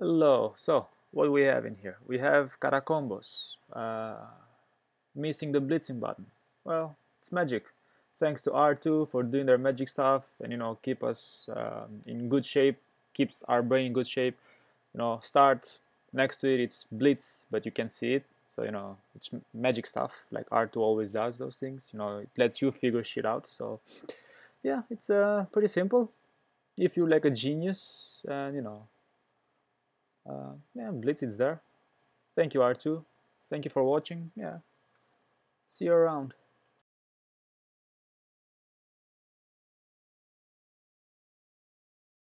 Hello. So, what we have in here? We have Catacombos. Missing the blitzing button. Well, it's magic. Thanks to R2 for doing their magic stuff and keep us in good shape, keeps our brain in good shape. Start next to it. It's blitz, but you can see it. So it's magic stuff. Like R2 always does those things. It lets you figure shit out. So yeah, it's pretty simple. If you're like a genius, and yeah, Blitz is there. Thank you, R2. Thank you for watching. Yeah, see you around.